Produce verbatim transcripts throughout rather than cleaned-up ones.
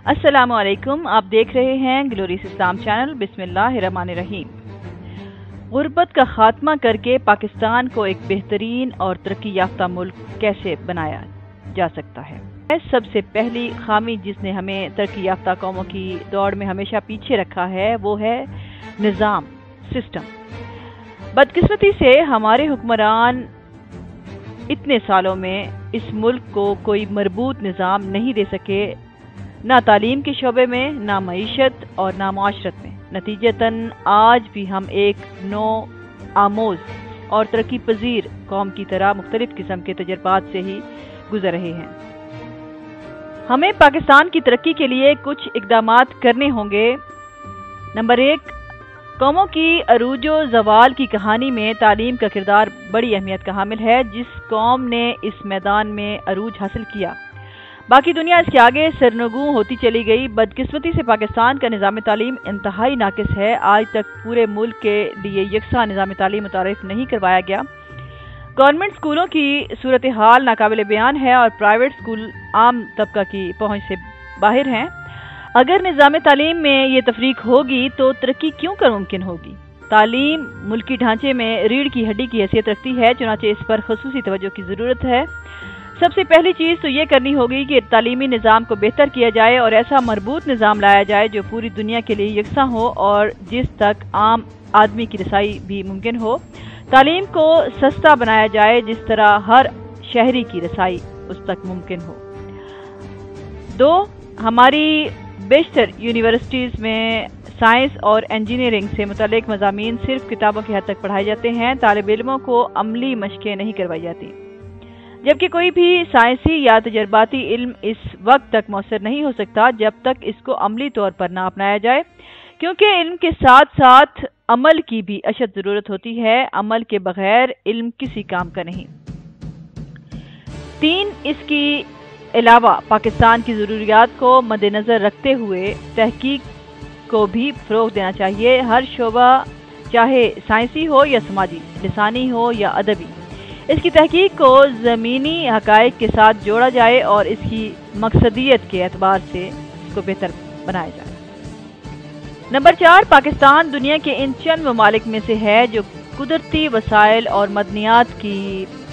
السلام علیکم، آپ دیکھ رہے ہیں گلوریس اسلام چینل۔ بسم اللہ الرحمن الرحیم۔ غربت کا خاتمہ کر کے پاکستان کو ایک بہترین اور ترقی یافتہ ملک کیسے بنایا جا سکتا ہے؟ سب سے پہلی خامی جس نے ہمیں ترقی یافتہ قوموں کی دوڑ میں ہمیشہ پیچھے رکھا ہے وہ ہے نظام، سسٹم۔ بدقسمتی سے ہمارے حکمران اتنے سالوں میں اس ملک کو کوئی مربوط نظام نہیں دے سکے، نہ تعلیم کے شعبے میں، نہ معیشت اور نہ معاشرت میں۔ نتیجتاً آج بھی ہم ایک نو آموز اور ترقی پذیر قوم کی طرح مختلف قسم کے تجربات سے ہی گزر رہے ہیں۔ ہمیں پاکستان کی ترقی کے لیے کچھ اقدامات کرنے ہوں گے۔ نمبر ایک، قوموں کی عروج و زوال کی کہانی میں تعلیم کا کردار بڑی اہمیت کا حامل ہے۔ جس قوم نے اس میدان میں عروج حاصل کیا، باقی دنیا اس کے آگے سرنگوں ہوتی چلی گئی۔ بدقسمتی سے پاکستان کا نظام تعلیم انتہائی ناقص ہے۔ آج تک پورے ملک کے لیے یکساں نظام تعلیم متعارف نہیں کروایا گیا۔ گورنمنٹ اسکولوں کی صورتحال ناقابل بیان ہے اور پرائیویٹ اسکول عام طبقہ کی پہنچ سے باہر ہیں۔ اگر نظام تعلیم میں یہ تفریق ہوگی تو ترقی کیوں کر ممکن ہوگی؟ تعلیم ملکی ڈھانچے میں ریڑھ کی ہڈی کی حیثیت رکھتی ہے، چنانچہ اس پر خصوصی توجہ کی ضرورت ہے۔ سب سے پہلی چیز تو یہ کرنی ہوگی کہ تعلیمی نظام کو بہتر کیا جائے اور ایسا مربوط نظام لایا جائے جو پوری دنیا کے لیے یکساں ہو اور جس تک عام آدمی کی رسائی بھی ممکن ہو۔ تعلیم کو سستا بنایا جائے جس طرح ہر شہری کی رسائی اس تک ممکن ہو۔ دو، ہماری بیشتر یونیورسٹیز میں سائنس اور انجینئرنگ سے متعلق مضامین صرف کتابوں کی حد تک پڑھائے جاتے ہیں، طالب علموں کو عملی مشقیں نہیں کروائی جاتی، جبکہ کوئی بھی سائنسی یا تجرباتی علم اس وقت تک مؤثر نہیں ہو سکتا جب تک اس کو عملی طور پر نہ اپنایا جائے، کیونکہ علم کے ساتھ ساتھ عمل کی بھی اشد ضرورت ہوتی ہے۔ عمل کے بغیر علم کسی کام کا نہیں۔ تین، اس کی علاوہ پاکستان کی ضروریات کو مد نظر رکھتے ہوئے تحقیق کو بھی فروغ دینا چاہیے۔ ہر شعبہ چاہے سائنسی ہو یا سماجی، لسانی ہو یا ادبی، اس کی تحقیق کو زمینی حقائق کے ساتھ جوڑا جائے اور اس کی مقصدیت کے اعتبار سے اس کو بہتر بنایا جائے۔ نمبر چار، پاکستان دنیا کے ان چند ممالک میں سے ہے جو قدرتی وسائل اور معدنیات کی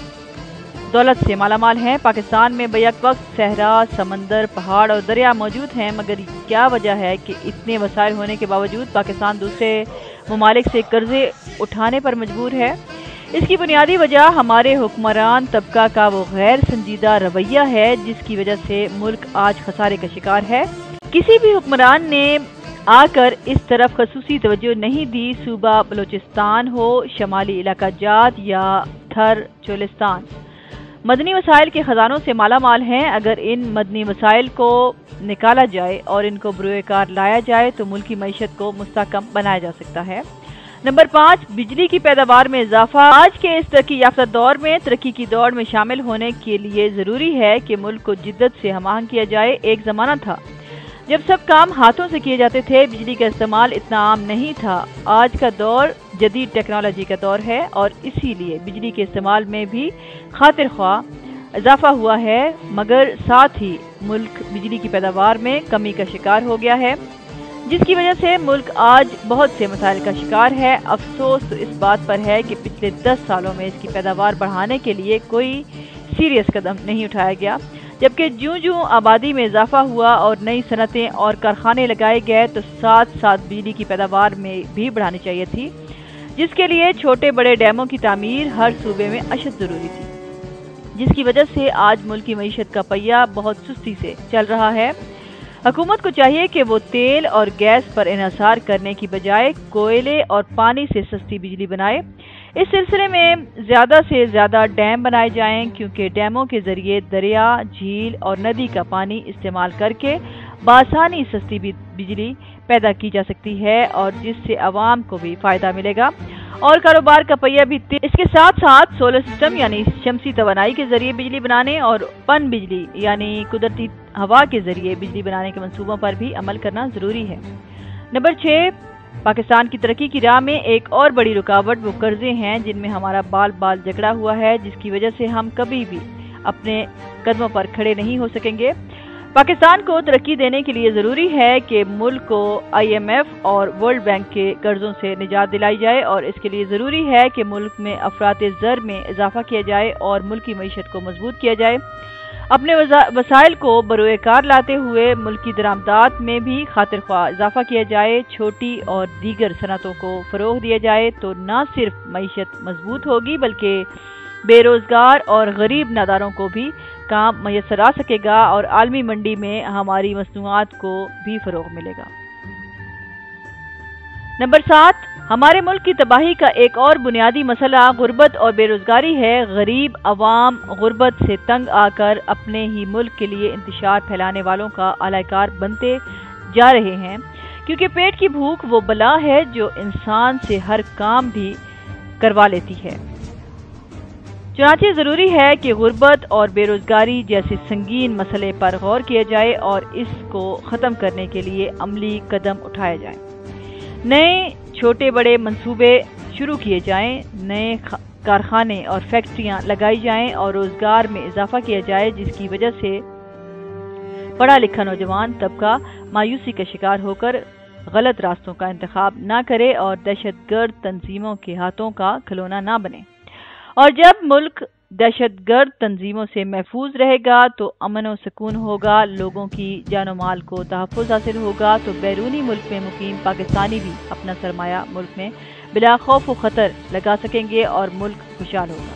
دولت سے مالا مال ہیں۔ پاکستان میں بیک وقت صحرا، سمندر، پہاڑ اور دریا موجود ہیں، مگر کیا وجہ ہے کہ اتنے وسائل ہونے کے باوجود پاکستان دوسرے ممالک سے قرضے اٹھانے پر مجبور ہے؟ اس کی بنیادی وجہ ہمارے حکمران طبقہ کا وہ غیر سنجیدہ رویہ ہے جس کی وجہ سے ملک آج خسارے کا شکار ہے۔ کسی بھی حکمران نے آ کر اس طرف خصوصی توجہ نہیں دی، صوبہ بلوچستان ہو، شمالی علاقہ جات یا تھر چولستان مدنی وسائل کے خزانوں سے مالا مال ہیں۔ اگر ان مدنی وسائل کو نکالا جائے اور ان کو بروئے کار لایا جائے تو ملکی معیشت کو مستحکم بنایا جا سکتا ہے۔ نمبر پانچ، بجلی کی پیداوار میں اضافہ۔ آج کے اس ترقی یافتہ دور میں ترقی کی دوڑ میں شامل ہونے کے لیے ضروری ہے کہ ملک کو جدت سے ہم آہنگ کیا جائے۔ ایک زمانہ تھا جب سب کام ہاتھوں سے کیے جاتے تھے، بجلی کا استعمال اتنا عام نہیں تھا۔ آج کا دور جدید ٹیکنالوجی کا دور ہے اور اسی لیے بجلی کے استعمال میں بھی خاطر خواہ اضافہ ہوا ہے، مگر ساتھ ہی ملک بجلی کی پیداوار میں کمی کا شکار ہو گیا ہے، جس کی وجہ سے ملک آج بہت سے مسائل کا شکار ہے۔ افسوس تو اس بات پر ہے کہ پچھلے دس سالوں میں اس کی پیداوار بڑھانے کے لیے کوئی سیریس قدم نہیں اٹھایا گیا، جبکہ جوں جوں آبادی میں اضافہ ہوا اور نئی صنعتیں اور کارخانے لگائے گئے تو ساتھ ساتھ بجلی کی پیداوار میں بھی بڑھانی چاہیے تھی، جس کے لیے چھوٹے بڑے ڈیموں کی تعمیر ہر صوبے میں اشد ضروری تھی، جس کی وجہ سے آج ملکی معیشت کا پہیہ بہت سستی سے چل رہا ہے۔ حکومت کو چاہیے کہ وہ تیل اور گیس پر انحصار کرنے کی بجائے کوئلے اور پانی سے سستی بجلی بنائے۔ اس سلسلے میں زیادہ سے زیادہ ڈیم بنائے جائیں، کیونکہ ڈیموں کے ذریعے دریا، جھیل اور ندی کا پانی استعمال کر کے بآسانی سستی بجلی پیدا کی جا سکتی ہے اور جس سے عوام کو بھی فائدہ ملے گا اور کاروبار کا پہیہ بھی تیز۔ اس کے ساتھ ساتھ سولر سسٹم یعنی شمسی توانائی کے ذریعے بجلی بنانے اور پن بجلی یعنی قدرتی ہوا کے ذریعے بجلی بنانے کے منصوبوں پر بھی عمل کرنا ضروری ہے۔ نمبر چھ، پاکستان کی ترقی کی راہ میں ایک اور بڑی رکاوٹ وہ قرضے ہیں جن میں ہمارا بال بال جکڑا ہوا ہے، جس کی وجہ سے ہم کبھی بھی اپنے قدموں پر کھڑے نہیں ہو سکیں گے۔ پاکستان کو ترقی دینے کے لیے ضروری ہے کہ ملک کو آئی ایم ایف اور ورلڈ بینک کے قرضوں سے نجات دلائی جائے، اور اس کے لیے ضروری ہے کہ ملک میں افراط زر میں اضافہ کیا جائے اور ملکی معیشت کو مضبوط کیا جائے۔ اپنے وسائل کو بروئے کار لاتے ہوئے ملکی درآمدات میں بھی خاطر خواہ اضافہ کیا جائے، چھوٹی اور دیگر صنعتوں کو فروغ دیا جائے تو نہ صرف معیشت مضبوط ہوگی بلکہ بے روزگار اور غریب ناداروں کو بھی کام میسر آ سکے گا اور عالمی منڈی میں ہماری مصنوعات کو بھی فروغ ملے گا۔ نمبر سات، ہمارے ملک کی تباہی کا ایک اور بنیادی مسئلہ غربت اور بے روزگاری ہے۔ غریب عوام غربت سے تنگ آ کر اپنے ہی ملک کے لیے انتشار پھیلانے والوں کا اعلی کار بنتے جا رہے ہیں، کیونکہ پیٹ کی بھوک وہ بلا ہے جو انسان سے ہر کام بھی کروا لیتی ہے۔ چنانچہ ضروری ہے کہ غربت اور بے روزگاری جیسے سنگین مسئلے پر غور کیا جائے اور اس کو ختم کرنے کے لیے عملی قدم اٹھائے جائیں۔ نئے چھوٹے بڑے منصوبے شروع کیے جائیں، نئے کارخانے اور فیکٹریاں لگائی جائیں اور روزگار میں اضافہ کیا جائے، جس کی وجہ سے پڑھا لکھا نوجوان طبقہ مایوسی کا شکار ہو کر غلط راستوں کا انتخاب نہ کرے اور دہشت گرد تنظیموں کے ہاتھوں کا کھلونا نہ بنے۔ اور جب ملک دہشت گرد تنظیموں سے محفوظ رہے گا تو امن و سکون ہوگا، لوگوں کی جان و مال کو تحفظ حاصل ہوگا، تو بیرونی ملک میں مقیم پاکستانی بھی اپنا سرمایہ ملک میں بلا خوف و خطر لگا سکیں گے اور ملک خوشحال ہوگا۔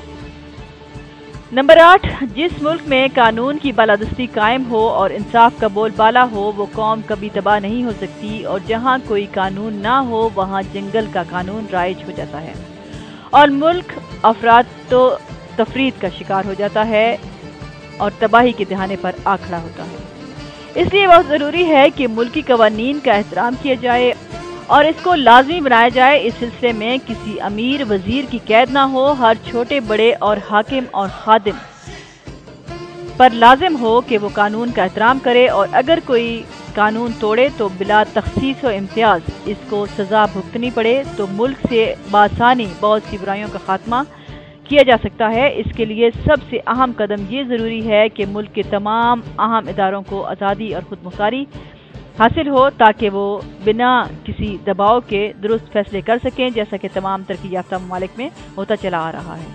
نمبر آٹھ، جس ملک میں قانون کی بالادستی قائم ہو اور انصاف کا بول بالا ہو وہ قوم کبھی تباہ نہیں ہو سکتی، اور جہاں کوئی قانون نہ ہو وہاں جنگل کا قانون رائج ہو جاتا ہے اور ملک افراد و تفرید کا شکار ہو جاتا ہے اور تباہی کے دہانے پر آ کھڑا ہوتا ہے۔ اس لیے بہت ضروری ہے کہ ملکی قوانین کا احترام کیا جائے اور اس کو لازمی بنایا جائے۔ اس سلسلے میں کسی امیر وزیر کی قید نہ ہو، ہر چھوٹے بڑے اور حاکم اور خادم پر لازم ہو کہ وہ قانون کا احترام کرے، اور اگر کوئی قانون توڑے تو بلا تخصیص و امتیاز اس کو سزا بھگتنی پڑے، تو ملک سے بآسانی بہت سی برائیوں کا خاتمہ کیا جا سکتا ہے۔ اس کے لیے سب سے اہم قدم یہ ضروری ہے کہ ملک کے تمام اہم اداروں کو آزادی اور خود مختاری حاصل ہو تاکہ وہ بنا کسی دباؤ کے درست فیصلے کر سکیں، جیسا کہ تمام ترقی یافتہ ممالک میں ہوتا چلا آ رہا ہے۔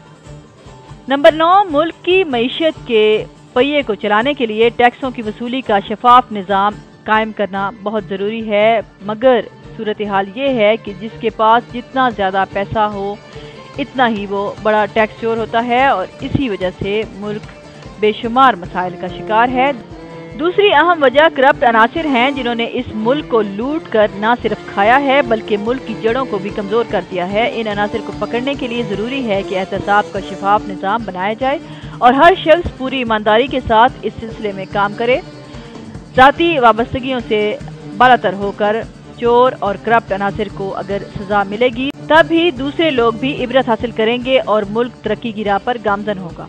نمبر نو، ملک کی معیشت کے پہیے کو چلانے کے لیے ٹیکسوں کی وصولی کا شفاف نظام قائم کرنا بہت ضروری ہے، مگر صورتحال یہ ہے کہ جس کے پاس جتنا زیادہ پیسہ ہو اتنا ہی وہ بڑا ٹیکس چور ہوتا ہے اور اسی وجہ سے ملک بے شمار مسائل کا شکار ہے۔ دوسری اہم وجہ کرپٹ عناصر ہیں جنہوں نے اس ملک کو لوٹ کر نہ صرف کھایا ہے بلکہ ملک کی جڑوں کو بھی کمزور کر دیا ہے۔ ان عناصر کو پکڑنے کے لیے ضروری ہے کہ احتساب کا شفاف نظام بنایا جائے اور ہر شخص پوری ایمانداری کے ساتھ اس سلسلے میں کام کرے۔ ذاتی وابستگیوں سے بالاتر ہو کر چور اور کرپٹ عناصر کو اگر سزا ملے گی تب ہی دوسرے لوگ بھی عبرت حاصل کریں گے اور ملک ترقی کی راہ پر گامزن ہوگا۔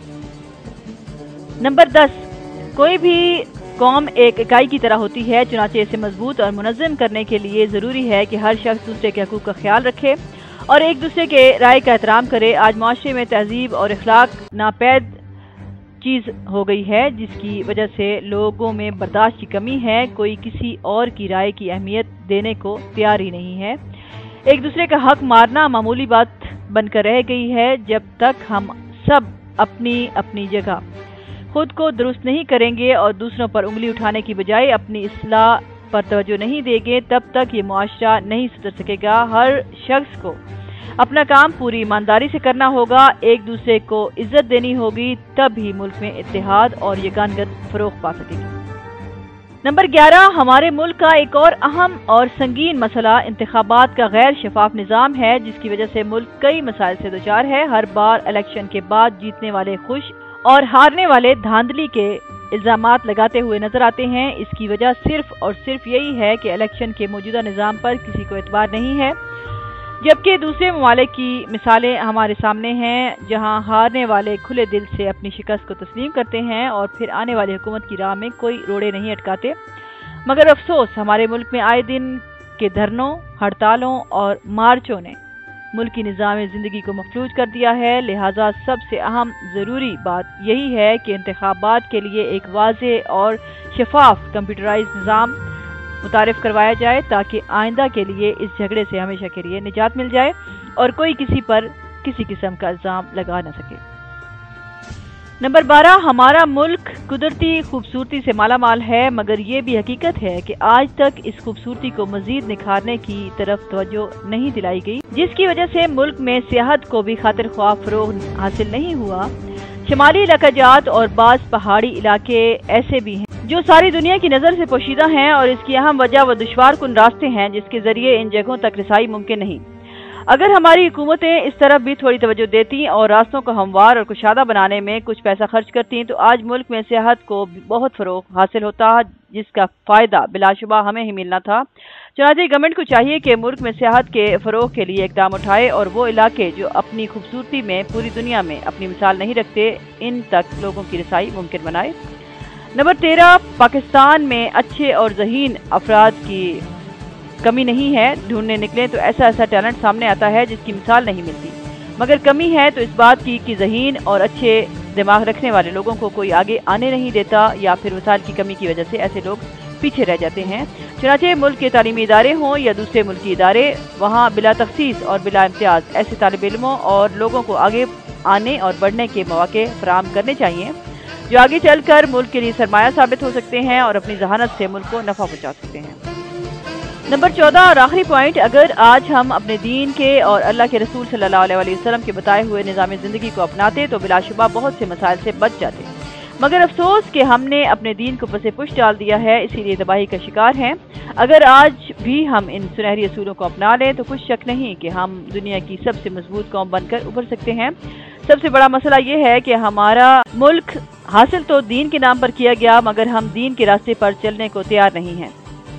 نمبر دس، کوئی بھی قوم ایک اکائی کی طرح ہوتی ہے، چنانچہ اسے مضبوط اور منظم کرنے کے لیے ضروری ہے کہ ہر شخص دوسرے کے حقوق کا خیال رکھے اور ایک دوسرے کے رائے کا احترام کرے۔ آج معاشرے میں تہذیب اور اخلاق ناپید چیز ہو گئی ہے، جس کی وجہ سے لوگوں میں برداشت کی کمی ہے، کوئی کسی اور کی رائے کی اہمیت دینے کو تیار ہی نہیں ہے۔ ایک دوسرے کا حق مارنا معمولی بات بن کر رہ گئی ہے۔ جب تک ہم سب اپنی اپنی جگہ خود کو درست نہیں کریں گے اور دوسروں پر انگلی اٹھانے کی بجائے اپنی اصلاح پر توجہ نہیں دیں گے تب تک یہ معاشرہ نہیں سدھر سکے گا۔ ہر شخص کو اپنا کام پوری ایمانداری سے کرنا ہوگا، ایک دوسرے کو عزت دینی ہوگی، تب ہی ملک میں اتحاد اور یگانگت فروغ پا سکے گی۔ نمبر گیارہ، ہمارے ملک کا ایک اور اہم اور سنگین مسئلہ انتخابات کا غیر شفاف نظام ہے، جس کی وجہ سے ملک کئی مسائل سے دوچار ہے۔ ہر بار الیکشن کے بعد جیتنے والے خوش اور ہارنے والے دھاندلی کے الزامات لگاتے ہوئے نظر آتے ہیں۔ اس کی وجہ صرف اور صرف یہی ہے کہ الیکشن کے موجودہ نظام پر کسی کو اعتبار نہیں ہے، جبکہ دوسرے ممالک کی مثالیں ہمارے سامنے ہیں جہاں ہارنے والے کھلے دل سے اپنی شکست کو تسلیم کرتے ہیں اور پھر آنے والی حکومت کی راہ میں کوئی روڑے نہیں اٹکاتے۔ مگر افسوس، ہمارے ملک میں آئے دن کے دھرنوں، ہڑتالوں اور مارچوں نے ملکی نظام زندگی کو مفلوج کر دیا ہے۔ لہٰذا سب سے اہم ضروری بات یہی ہے کہ انتخابات کے لیے ایک واضح اور شفاف کمپیوٹرائز نظام متعارف کروایا جائے تاکہ آئندہ کے لیے اس جھگڑے سے ہمیشہ کے لیے نجات مل جائے اور کوئی کسی پر کسی قسم کا الزام لگا نہ سکے۔ نمبر بارہ، ہمارا ملک قدرتی خوبصورتی سے مالا مال ہے، مگر یہ بھی حقیقت ہے کہ آج تک اس خوبصورتی کو مزید نکھارنے کی طرف توجہ نہیں دلائی گئی، جس کی وجہ سے ملک میں سیاحت کو بھی خاطر خواہ فروغ حاصل نہیں ہوا۔ شمالی علاقہ جات اور بعض پہاڑی علاقے ایسے بھی ہیں جو ساری دنیا کی نظر سے پوشیدہ ہیں، اور اس کی اہم وجہ وہ دشوار کن راستے ہیں جس کے ذریعے ان جگہوں تک رسائی ممکن نہیں۔ اگر ہماری حکومتیں اس طرف بھی تھوڑی توجہ دیتی اور راستوں کو ہموار اور کشادہ بنانے میں کچھ پیسہ خرچ کرتی تو آج ملک میں سیاحت کو بہت فروغ حاصل ہوتا، جس کا فائدہ بلا شبہ ہمیں ہی ملنا تھا۔ چنانچہ گورنمنٹ کو چاہیے کہ ملک میں سیاحت کے فروغ کے لیے اقدام اٹھائے اور وہ علاقے جو اپنی خوبصورتی میں پوری دنیا میں اپنی مثال نہیں رکھتے، ان تک لوگوں کی رسائی ممکن بنائے۔ نمبر تیرہ، پاکستان میں اچھے اور ذہین افراد کی کمی نہیں ہے۔ ڈھونڈنے نکلیں تو ایسا ایسا ٹیلنٹ سامنے آتا ہے جس کی مثال نہیں ملتی، مگر کمی ہے تو اس بات کی کہ ذہین اور اچھے دماغ رکھنے والے لوگوں کو کوئی آگے آنے نہیں دیتا، یا پھر وسائل کی کمی کی وجہ سے ایسے لوگ پیچھے رہ جاتے ہیں۔ چنانچہ ملک کے تعلیمی ادارے ہوں یا دوسرے ملکی ادارے، وہاں بلا تخصیص اور بلا امتیاز ایسے طالب علموں اور لوگوں کو آگے آنے اور بڑھنے کے مواقع فراہم کرنے چاہیے جو آگے چل کر ملک کے لیے سرمایہ ثابت ہو سکتے ہیں اور اپنی ذہانت سے ملک کو نفع پہنچا سکتے ہیں۔ نمبر چودہ اور آخری پوائنٹ، اگر آج ہم اپنے دین کے اور اللہ کے رسول صلی اللہ علیہ وسلم کے بتائے ہوئے نظام زندگی کو اپناتے تو بلا شبہ بہت سے مسائل سے بچ جاتے، مگر افسوس کہ ہم نے اپنے دین کو پس پش ڈال دیا ہے، اسی لیے تباہی کا شکار ہیں۔ اگر آج بھی ہم ان سنہری اصولوں کو اپنا لیں تو کچھ شک نہیں کہ ہم دنیا کی سب سے مضبوط قوم بن کر ابھر سکتے ہیں۔ سب سے بڑا مسئلہ یہ ہے کہ ہمارا ملک حاصل تو دین کے نام پر کیا گیا، مگر ہم دین کے راستے پر چلنے کو تیار نہیں ہیں۔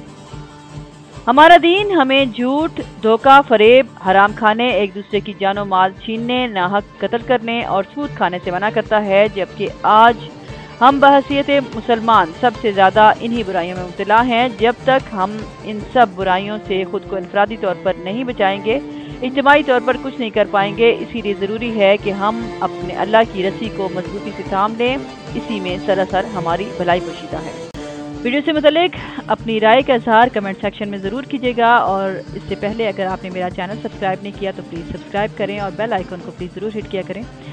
ہمارا دین ہمیں جھوٹ، دھوکہ، فریب، حرام کھانے، ایک دوسرے کی جان و مال چھیننے، ناحق قتل کرنے اور سود کھانے سے منع کرتا ہے، جبکہ آج ہم بحیثیت مسلمان سب سے زیادہ انہی برائیوں میں مبتلا ہیں۔ جب تک ہم ان سب برائیوں سے خود کو انفرادی طور پر نہیں بچائیں گے، اجتماعی طور پر کچھ نہیں کر پائیں گے۔ اسی لیے ضروری ہے کہ ہم اپنے اللہ کی رسی کو مضبوطی سے تھام لیں، اسی میں سراسر ہماری بھلائی پوشیدہ ہے۔ ویڈیو سے متعلق اپنی رائے کا اظہار کمنٹ سیکشن میں ضرور کیجیے گا، اور اس سے پہلے اگر آپ نے میرا چینل سبسکرائب نہیں کیا تو پلیز سبسکرائب کریں اور بیل آئیکن کو پلیز ضرور ہٹ کیا کریں